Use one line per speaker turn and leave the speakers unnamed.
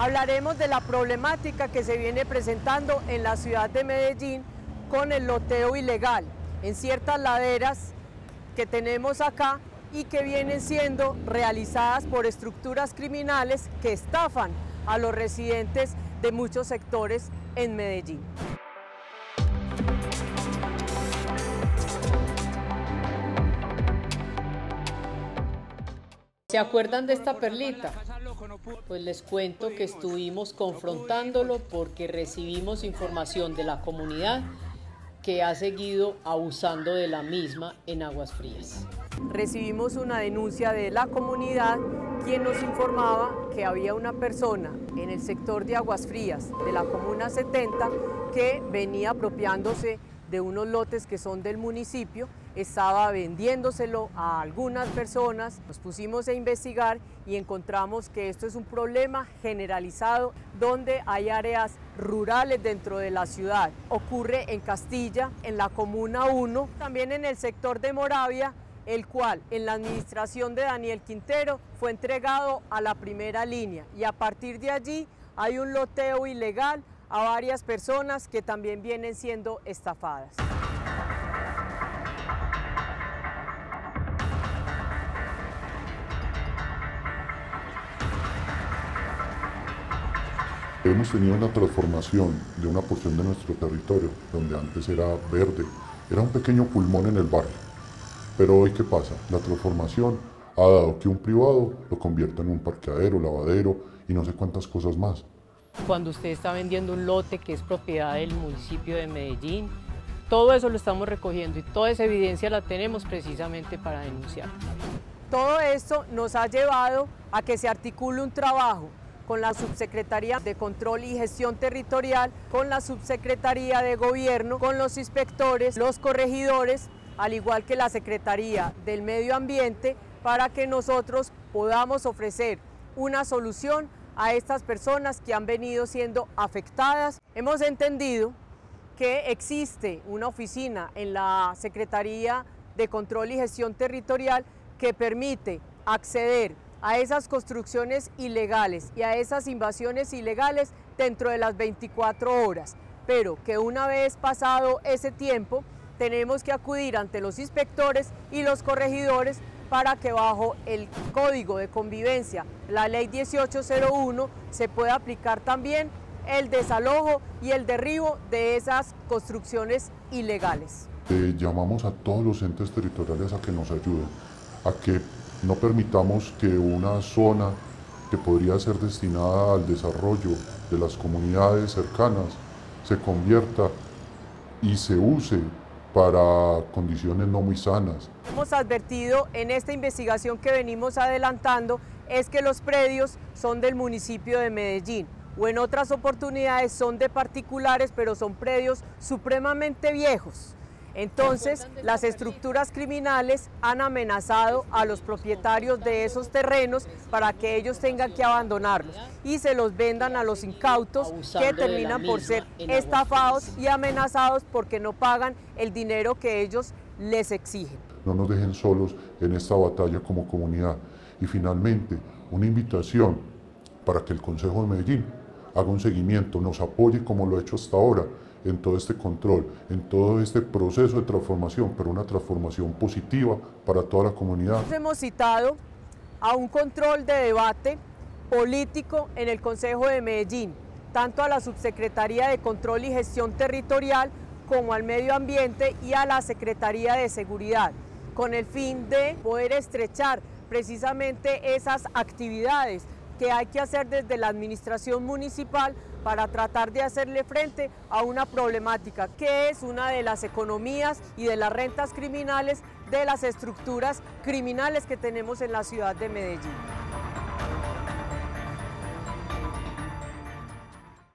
Hablaremos de la problemática que se viene presentando en la ciudad de Medellín con el loteo ilegal en ciertas laderas que tenemos acá y que vienen siendo realizadas por estructuras criminales que estafan a los residentes de muchos sectores en Medellín. ¿Se acuerdan de esta perlita? Pues les cuento que estuvimos confrontándolo porque recibimos información de la comunidad que ha seguido abusando de la misma en Aguas Frías. Recibimos una denuncia de la comunidad quien nos informaba que había una persona en el sector de Aguas Frías de la Comuna 70 que venía apropiándose de unos lotes que son del municipio, estaba vendiéndoselo a algunas personas. Nos pusimos a investigar y encontramos que esto es un problema generalizado donde hay áreas rurales dentro de la ciudad. Ocurre en Castilla, en la Comuna 1, también en el sector de Moravia, el cual en la administración de Daniel Quintero fue entregado a la primera línea y a partir de allí hay un loteo ilegal a varias personas que también vienen siendo estafadas.
Hemos tenido una transformación de una porción de nuestro territorio, donde antes era verde, era un pequeño pulmón en el barrio. Pero hoy, ¿qué pasa? La transformación ha dado que un privado lo convierta en un parqueadero, lavadero y no sé cuántas cosas más.
Cuando usted está vendiendo un lote que es propiedad del municipio de Medellín, todo eso lo estamos recogiendo y toda esa evidencia la tenemos precisamente para denunciar. Todo esto nos ha llevado a que se articule un trabajo con la Subsecretaría de Control y Gestión Territorial, con la Subsecretaría de Gobierno, con los inspectores, los corregidores, al igual que la Secretaría del Medio Ambiente, para que nosotros podamos ofrecer una solución a estas personas que han venido siendo afectadas. Hemos entendido que existe una oficina en la Secretaría de Control y Gestión Territorial que permite acceder a esas construcciones ilegales y a esas invasiones ilegales dentro de las 24 horas, pero que una vez pasado ese tiempo tenemos que acudir ante los inspectores y los corregidores para que bajo el Código de Convivencia, la Ley 1801, se pueda aplicar también el desalojo y el derribo de esas construcciones ilegales.
Llamamos a todos los entes territoriales a que nos ayuden, a que no permitamos que una zona que podría ser destinada al desarrollo de las comunidades cercanas se convierta y se use para condiciones no muy sanas.
Hemos advertido en esta investigación que venimos adelantando es que los predios son del municipio de Medellín o en otras oportunidades son de particulares, pero son predios supremamente viejos. Entonces, las estructuras criminales han amenazado a los propietarios de esos terrenos para que ellos tengan que abandonarlos y se los vendan a los incautos que terminan por ser estafados y amenazados porque no pagan el dinero que ellos les exigen.
No nos dejen solos en esta batalla como comunidad. Y finalmente, una invitación para que el Consejo de Medellín haga un seguimiento, nos apoye como lo ha hecho hasta ahora, en todo este control, en todo este proceso de transformación, pero una transformación positiva para toda la comunidad.
Hemos citado a un control de debate político en el Consejo de Medellín, tanto a la Subsecretaría de Control y Gestión Territorial como al Medio Ambiente y a la Secretaría de Seguridad, con el fin de poder estrechar precisamente esas actividades que hay que hacer desde la administración municipal para tratar de hacerle frente a una problemática que es una de las economías y de las rentas criminales de las estructuras criminales que tenemos en la ciudad de Medellín.